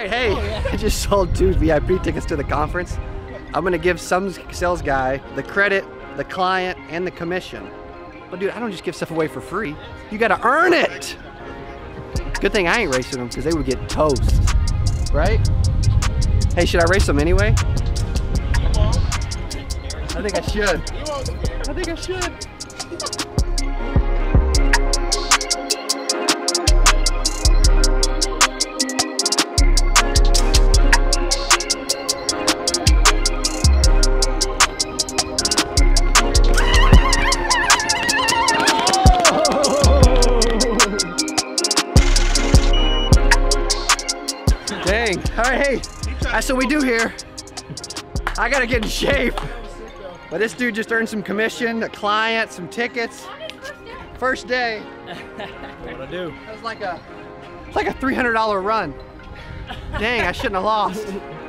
right, hey, I just sold 2 VIP tickets to the conference. I'm gonna give some sales guy the credit, the client, and the commission. But dude, I don't just give stuff away for free. You gotta earn it. Good thing I ain't racing them because they would get toast, right? Hey, should I race them anyway? I think I should. I think I should. Dang. All right, hey, that's what we do here. I gotta get in shape. But this dude just earned some commission, a client, some tickets. First day. What I do? It was like a $300 run. Dang, I shouldn't have lost.